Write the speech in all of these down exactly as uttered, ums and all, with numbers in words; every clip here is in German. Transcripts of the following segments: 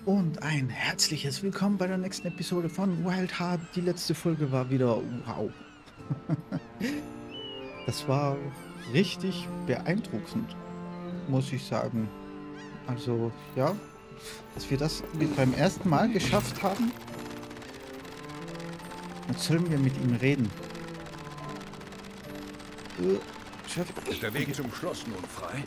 Und ein herzliches Willkommen bei der nächsten Episode von Wild Heart. Die letzte Folge war wieder wow. Das war richtig beeindruckend, muss ich sagen. Also, ja, dass wir das beim ersten Mal geschafft haben. Jetzt sollen wir mit ihm reden. Äh, Chef, Ist der Weg zum Schloss nun frei?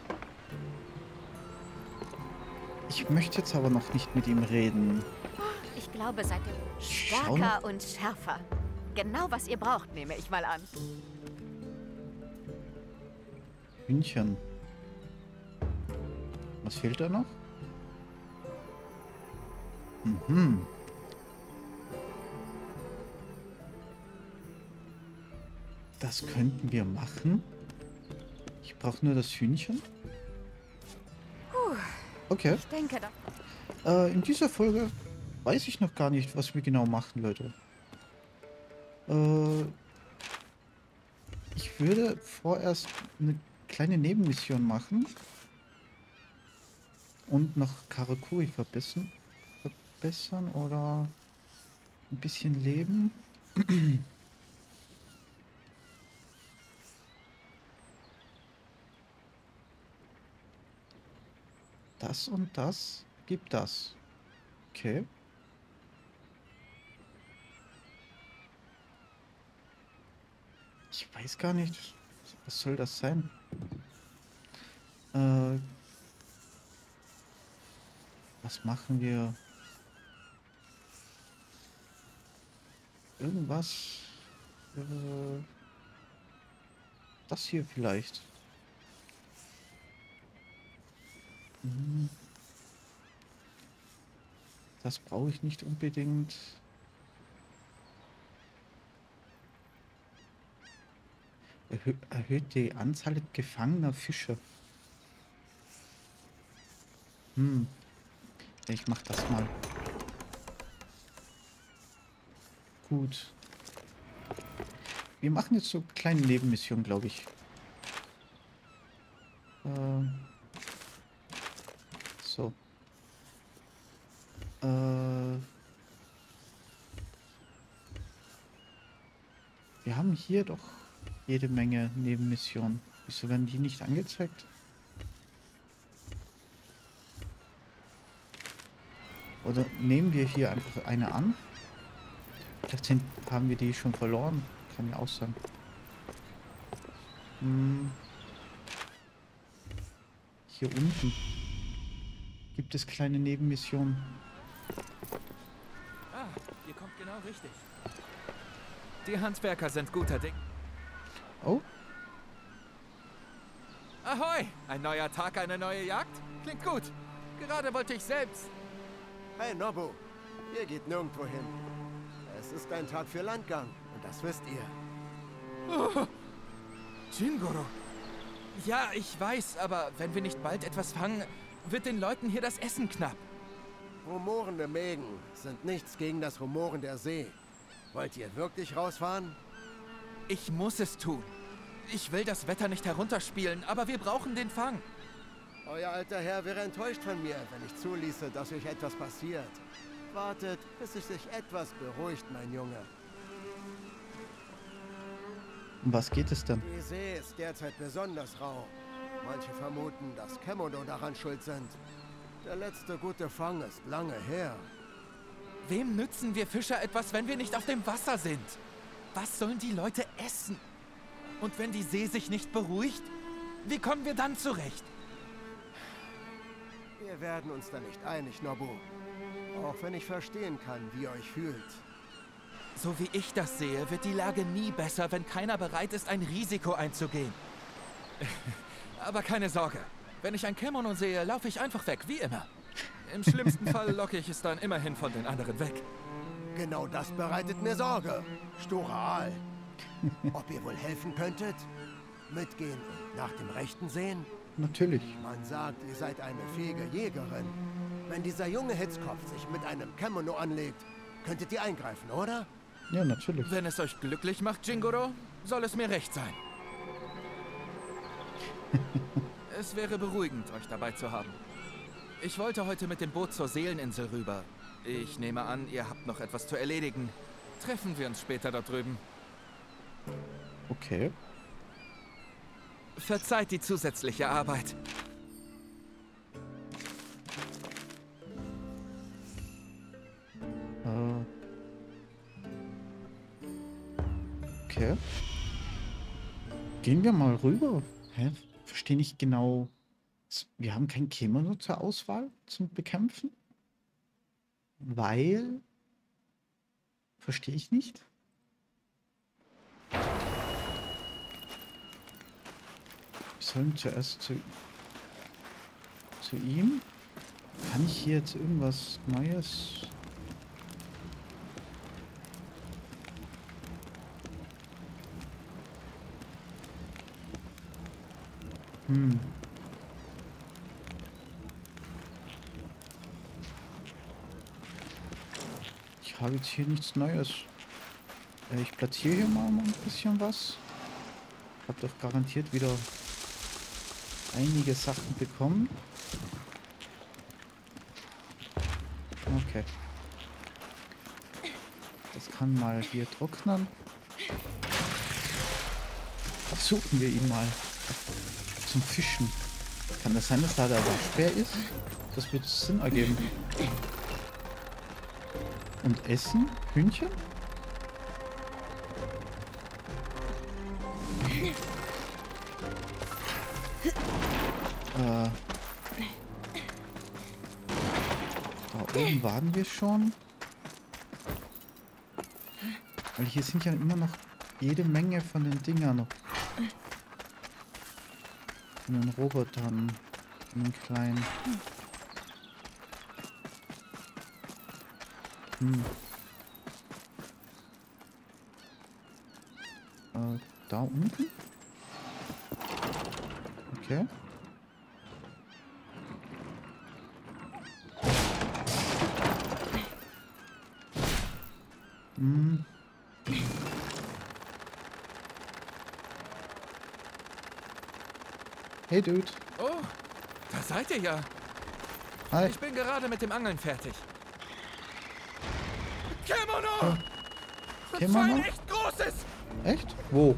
ich möchte jetzt aber noch nicht mit ihm reden. Ich glaube, seid ihr Schau stärker und schärfer. Genau, was ihr braucht, nehme ich mal an. Hühnchen. Was fehlt da noch? Mhm. Das könnten wir machen. Ich brauche nur das Hühnchen. Okay. Ich denke, da Äh, in dieser Folge weiß ich noch gar nicht, was wir genau machen, Leute. Äh, ich würde vorerst eine kleine Nebenmission machen. Und noch Karakuri verbessern. Verbessern oder ein bisschen leben. Das und das gibt das. Okay. Ich weiß gar nicht, was soll das sein? Äh, was machen wir? Irgendwas? Äh, das hier vielleicht. Hm. Das brauche ich nicht unbedingt. Erhö erhöht die Anzahl gefangener Fische. Hm. Ich mach das mal. Gut. Wir machen jetzt so kleine Nebenmissionen, glaube ich. Äh, so. Äh, wir haben hier doch jede Menge Nebenmissionen. Wieso werden die nicht angezeigt? Oder nehmen wir hier einfach eine an? Vielleicht sind, haben wir die schon verloren. Kann ja auch sein. Hm. Hier unten gibt es kleine Nebenmissionen. Ah, ihr kommt genau richtig. Die Handwerker sind guter Ding. Oh, Ahoi! Ein neuer Tag, eine neue Jagd? Klingt gut. Gerade wollte ich selbst... Hey Nobu, ihr geht nirgendwo hin. Es ist ein Tag für Landgang und das wisst ihr. Oh, Jingoro. Ja, ich weiß, aber wenn wir nicht bald etwas fangen, wird den Leuten hier das Essen knapp. Rumorende Mägen sind nichts gegen das Rumoren der See. Wollt ihr wirklich rausfahren? Ich muss es tun. Ich will das Wetter nicht herunterspielen, aber wir brauchen den Fang. Euer alter Herr wäre enttäuscht von mir, wenn ich zuließe, dass euch etwas passiert. Wartet, bis es sich etwas beruhigt, mein Junge. um was geht es denn? Die See ist derzeit besonders rau. Manche vermuten, dass Kemono daran schuld sind. Der letzte gute Fang ist lange her. Wem nützen wir Fischer etwas, wenn wir nicht auf dem Wasser sind? Was sollen die Leute essen? Und wenn die See sich nicht beruhigt, wie kommen wir dann zurecht? Wir werden uns da nicht einig, Nobu. Auch wenn ich verstehen kann, wie ihr euch fühlt. So wie ich das sehe, wird die Lage nie besser, wenn keiner bereit ist, ein Risiko einzugehen. Aber keine Sorge. Wenn ich ein Kemono sehe, laufe ich einfach weg, wie immer. Im schlimmsten Fall locke ich es dann immerhin von den anderen weg. Genau das bereitet mir Sorge. Sturer Aal. Ob ihr wohl helfen könntet? Mitgehen und nach dem Rechten sehen? Natürlich. Man sagt, ihr seid eine fähige Jägerin. Wenn dieser junge Hitzkopf sich mit einem Kemono anlegt, könntet ihr eingreifen, oder? Ja, natürlich. Wenn es euch glücklich macht, Jingoro, soll es mir recht sein. Es wäre beruhigend, euch dabei zu haben. Ich wollte heute mit dem Boot zur Seeleninsel rüber. Ich nehme an, ihr habt noch etwas zu erledigen. Treffen wir uns später dort drüben. Okay. Verzeiht die zusätzliche Arbeit. Äh. Okay. Gehen wir mal rüber. Hä? Verstehe nicht genau. Wir haben kein Kemono zur Auswahl zum Bekämpfen? Weil... Verstehe ich nicht. Wir sollen zuerst zu, zu ihm. Kann ich hier jetzt irgendwas Neues... Hm. Ich habe jetzt hier nichts Neues. Äh, ich platziere hier mal ein bisschen was. Ich habe doch garantiert wieder einige Sachen bekommen. Okay. Das kann mal hier trocknen. Suchen wir ihn mal. Zum Fischen. Kann das sein, dass da der Waschbär ist? Das wird Sinn ergeben. Und Essen? Hühnchen? Äh. Da oben waren wir schon. Weil hier sind ja immer noch jede Menge von den Dingern noch. Von den Robotern. Von den kleinen. Hm. Äh, da unten? Okay. Hm. Hey, Dude. Oh, da seid ihr ja. Hi. Ich bin gerade mit dem Angeln fertig. Kemono! Oh. Das war ein Kemono? echt großes! Echt? Wo?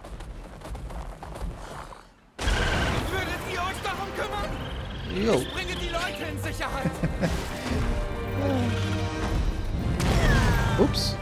Würdet ihr euch darum kümmern? Jo. Ich bringe die Leute in Sicherheit. Ups.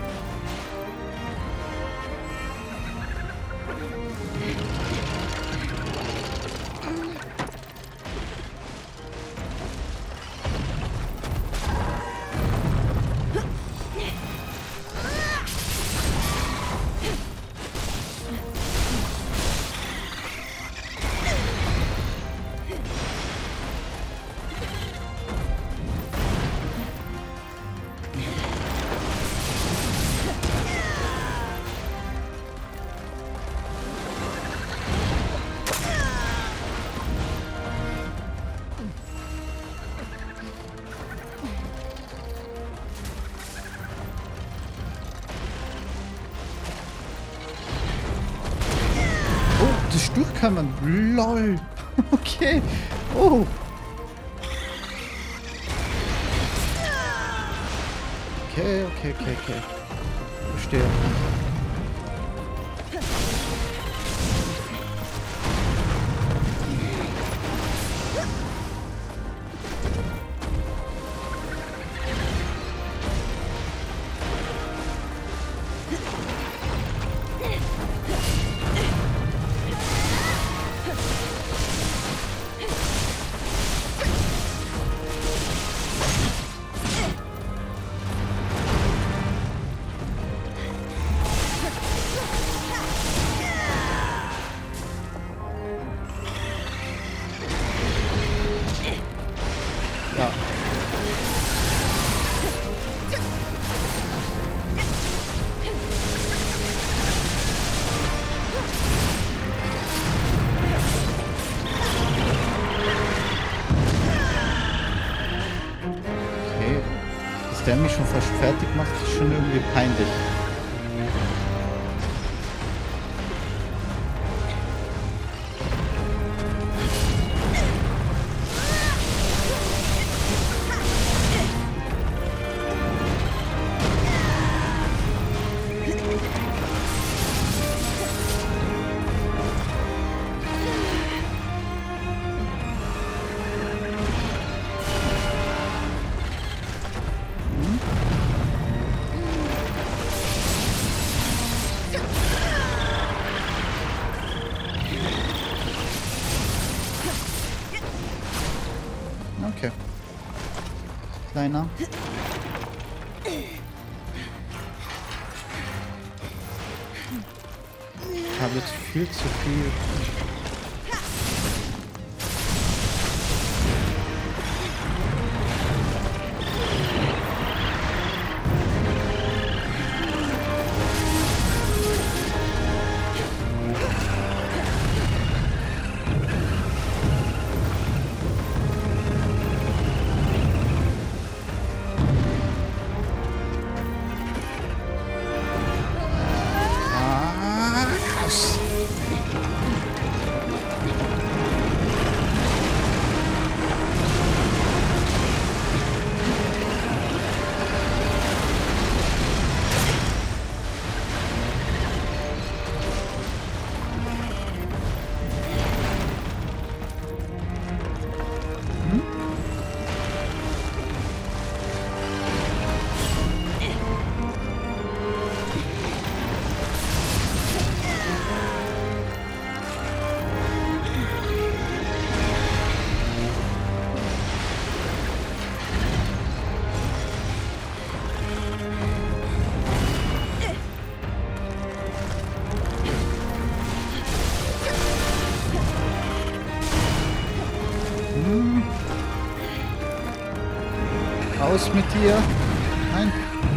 Durch kann man. Lol. Okay. Oh. Okay, okay, okay, okay. Verstehe. Der mich schon fast fertig macht, ist schon irgendwie peinlich. Kleiner. Ich habe jetzt viel zu viel. Raus mit dir. Nein.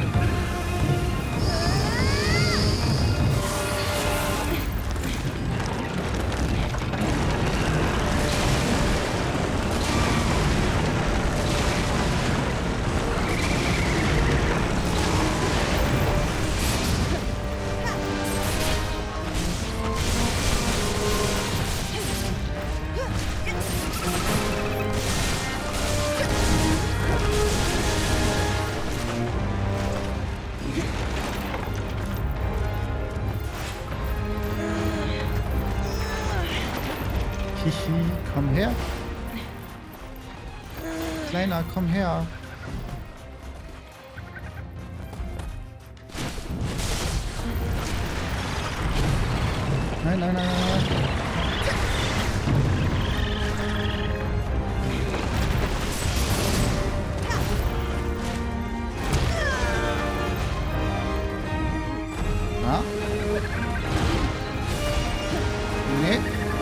Hihi, komm her. Kleiner, komm her. Nein, nein, nein, nein. Na? Nee.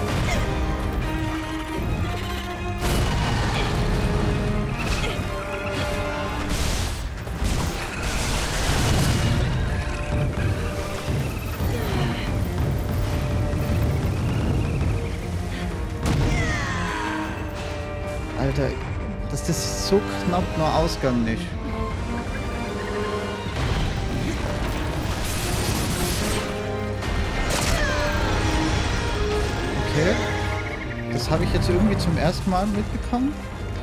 Alter, das ist so knapp nur Ausgang nicht. Okay. Das habe ich jetzt irgendwie zum ersten Mal mitbekommen.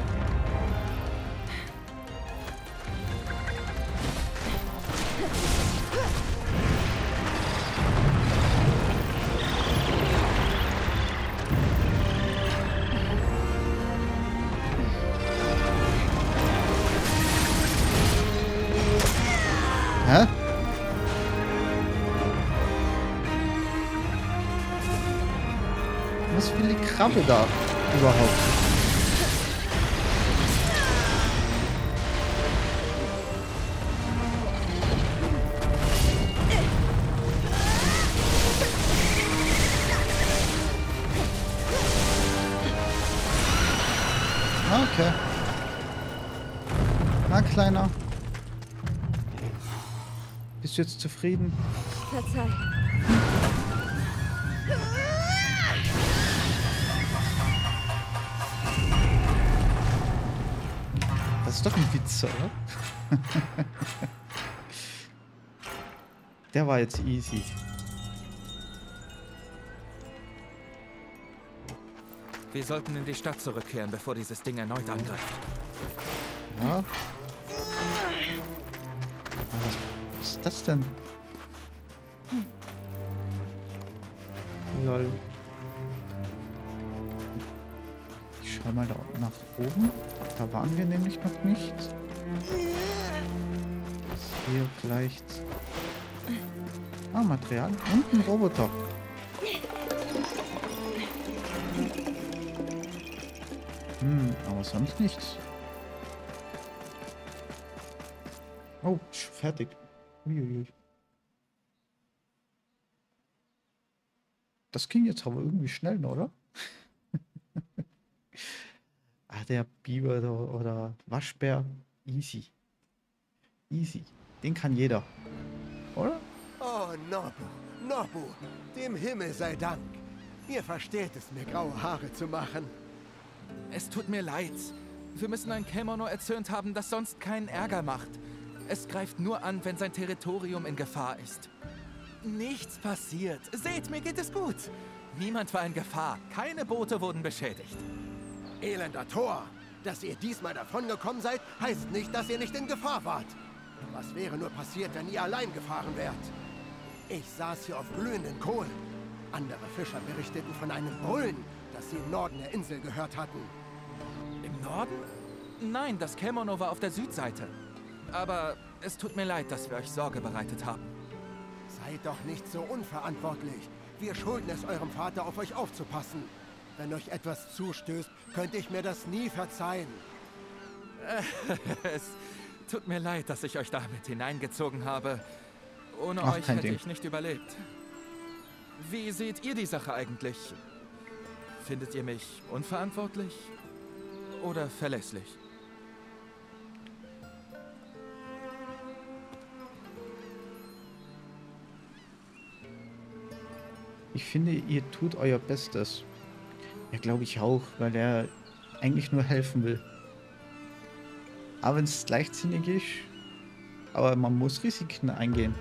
Hä? Was will die Krabbe da überhaupt? Okay. Na, Kleiner. Bist du jetzt zufrieden? Verzeih. Das ist doch ein Witz, oder? Der war jetzt easy. Wir sollten in die Stadt zurückkehren, bevor dieses Ding erneut angreift. Ja. Was ist das denn? Lol. Ich schau mal da nach oben. Da waren wir nämlich noch nicht. Ist hier vielleicht... Ah, Material. Und ein Roboter. Hm, aber sonst nichts. Oh, fertig. Uiuiui. Das ging jetzt aber irgendwie schnell, oder? Ah, der Biber oder, oder Waschbär. Easy. Easy. Den kann jeder. Oder? Oh, Nobu, Nobu, dem Himmel sei Dank. Ihr versteht es, mir graue Haare zu machen. Es tut mir leid. Wir müssen ein Kemono erzürnt haben, das sonst keinen Ärger macht. Es greift nur an, wenn sein Territorium in Gefahr ist. Nichts passiert. Seht, mir geht es gut. Niemand war in Gefahr. Keine Boote wurden beschädigt. Elender Tor, dass ihr diesmal davongekommen seid, heißt nicht, dass ihr nicht in Gefahr wart. Was wäre nur passiert, wenn ihr allein gefahren wärt? Ich saß hier auf glühenden Kohlen. Andere Fischer berichteten von einem Brüllen, das sie im Norden der Insel gehört hatten. Im Norden? Nein, das Kemono war auf der Südseite. Aber es tut mir leid, dass wir euch Sorge bereitet haben. Seid doch nicht so unverantwortlich. Wir schulden es eurem Vater, auf euch aufzupassen. Wenn euch etwas zustößt, könnte ich mir das nie verzeihen. Es tut mir leid, dass ich euch damit hineingezogen habe. Ohne Ach, euch kein hätte Ding. ich nicht überlebt. Wie seht ihr die Sache eigentlich? Findet ihr mich unverantwortlich oder verlässlich? Ich finde, ihr tut euer Bestes. Ja, glaube ich auch, weil er eigentlich nur helfen will. Aber wenn es leichtsinnig ist, aber man muss Risiken eingehen.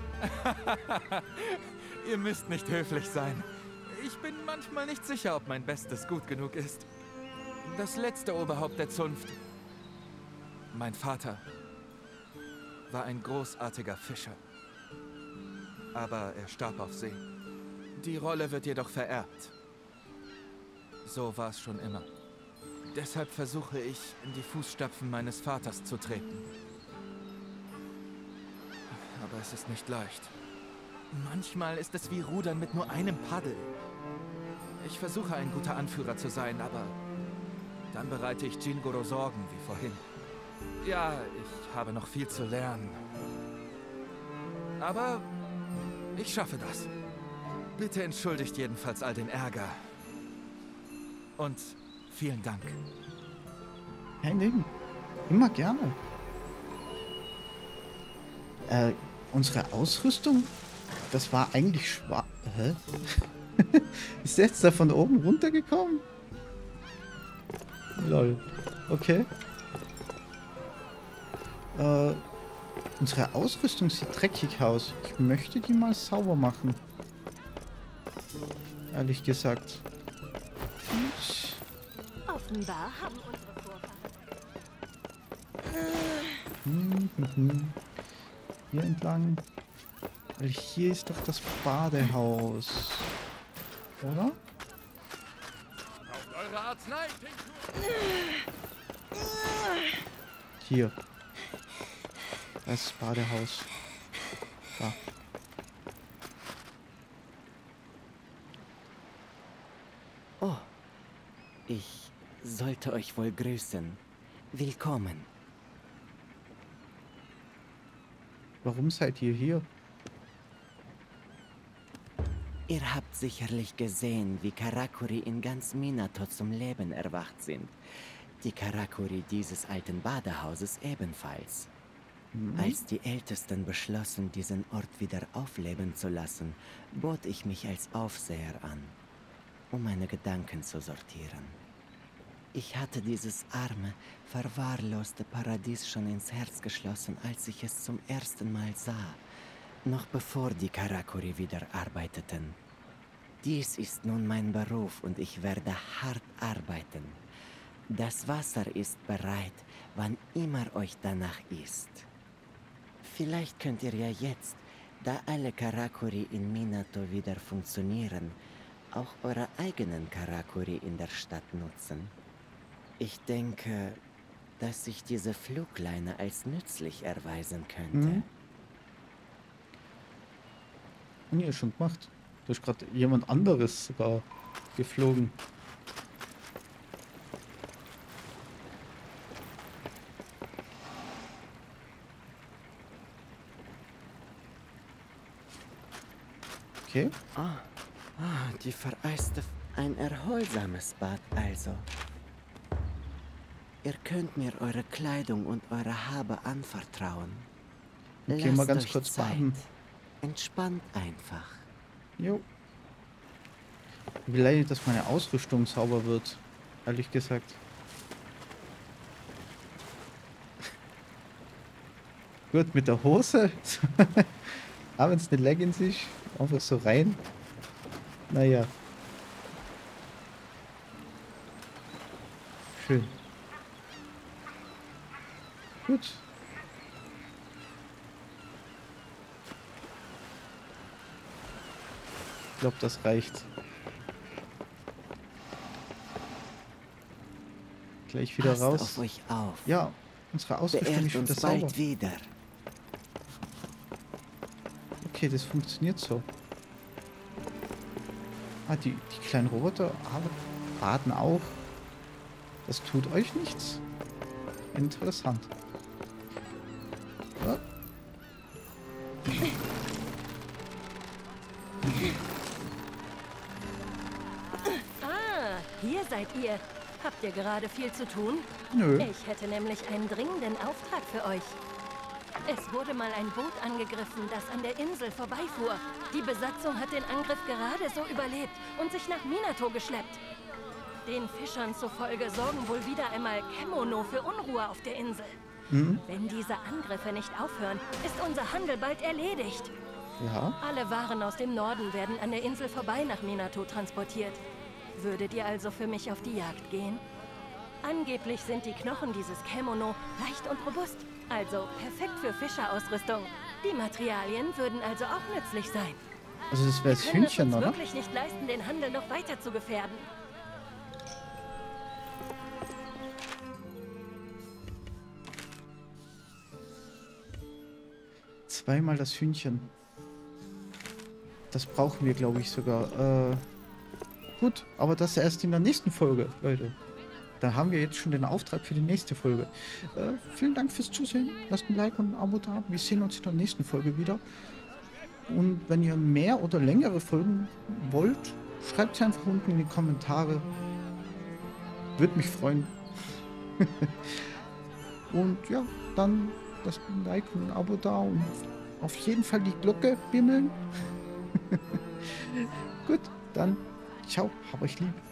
Ihr müsst nicht höflich sein. Ich bin manchmal nicht sicher, ob mein Bestes gut genug ist. Das letzte Oberhaupt der Zunft, mein Vater, war ein großartiger Fischer. Aber er starb auf See. Die Rolle wird jedoch vererbt. So war es schon immer. Deshalb versuche ich, in die Fußstapfen meines Vaters zu treten. Aber es ist nicht leicht. Manchmal ist es wie Rudern mit nur einem Paddel. Ich versuche, ein guter Anführer zu sein, aber dann bereite ich Jingoro Sorgen, wie vorhin. Ja, ich habe noch viel zu lernen. Aber ich schaffe das. Bitte entschuldigt jedenfalls all den Ärger. Und vielen Dank. Kein Ding. Immer gerne. Äh, unsere Ausrüstung, das war eigentlich schwach. Hä? Ist der jetzt da von oben runtergekommen? Lol. Okay. Äh, unsere Ausrüstung sieht dreckig aus. Ich möchte die mal sauber machen. Ehrlich gesagt. Ich Offenbar haben unsere Vorfahren... Hm, hm, hm. Hier entlang. Weil hier ist doch das Badehaus. Oder? Auf eure Arznei! Hier. Das Badehaus. Da. Oh, ich sollte euch wohl grüßen. Willkommen. Warum seid ihr hier? Ihr habt sicherlich gesehen, wie Karakuri in ganz Minato zum Leben erwacht sind. Die Karakuri dieses alten Badehauses ebenfalls. Hm? Als die Ältesten beschlossen, diesen Ort wieder aufleben zu lassen, bot ich mich als Aufseher an, um meine Gedanken zu sortieren. Ich hatte dieses arme, verwahrloste Paradies schon ins Herz geschlossen, als ich es zum ersten Mal sah, noch bevor die Karakuri wieder arbeiteten. Dies ist nun mein Beruf und ich werde hart arbeiten. Das Wasser ist bereit, wann immer euch danach ist. Vielleicht könnt ihr ja jetzt, da alle Karakuri in Minato wieder funktionieren, auch eure eigenen Karakuri in der Stadt nutzen. Ich denke, dass sich diese Flugleine als nützlich erweisen könnte. Mhm. Nee, schon gemacht. Du hast gerade jemand anderes sogar geflogen. Okay. Ah, ah, die vereiste... Ein erholsames Bad also. Ihr könnt mir eure Kleidung und eure Habe anvertrauen. Okay, Lasst mal ganz euch kurz Zeit. baden. Entspannt einfach. Jo. Ich will leider, dass meine Ausrüstung sauber wird. Ehrlich gesagt. Gut, mit der Hose. Aber wenn es eine Leggings ist, einfach so rein. Naja. Schön. Gut. Ich glaube, das reicht. Gleich wieder Passt raus. auf euch auf. Ja, unsere Ausrüstung Beehrt ist wieder uns sauber. bald wieder. Okay, das funktioniert so. Ah, die, die kleinen Roboter baden auch. Das tut euch nichts. Interessant. Ja. Ah, hier seid ihr. Habt ihr gerade viel zu tun? Nö. Ich hätte nämlich einen dringenden Auftrag für euch. Es wurde mal ein Boot angegriffen, das an der Insel vorbeifuhr. Die Besatzung hat den Angriff gerade so überlebt und sich nach Minato geschleppt. Den Fischern zufolge sorgen wohl wieder einmal Kemono für Unruhe auf der Insel. Mhm. Wenn diese Angriffe nicht aufhören, ist unser Handel bald erledigt. Ja. Alle Waren aus dem Norden werden an der Insel vorbei nach Minato transportiert. Würdet ihr also für mich auf die Jagd gehen? Angeblich sind die Knochen dieses Kemono leicht und robust, also perfekt für Fischerausrüstung. Die Materialien würden also auch nützlich sein. Also das wäre das Wir können es Hühnchen, uns oder? wirklich nicht leisten, den Handel noch weiter zu gefährden. Zweimal das Hühnchen. Das brauchen wir, glaube ich, sogar. Äh, gut, aber das erst in der nächsten Folge, Leute. Da haben wir jetzt schon den Auftrag für die nächste Folge. Äh, vielen Dank fürs Zusehen. Lasst ein Like und ein Abo da. Wir sehen uns in der nächsten Folge wieder. Und wenn ihr mehr oder längere Folgen wollt, schreibt es einfach unten in die Kommentare. Würde mich freuen. Und ja, dann lasst ein Like und ein Abo da und auf jeden Fall die Glocke bimmeln. Gut, dann ciao, hab euch lieb.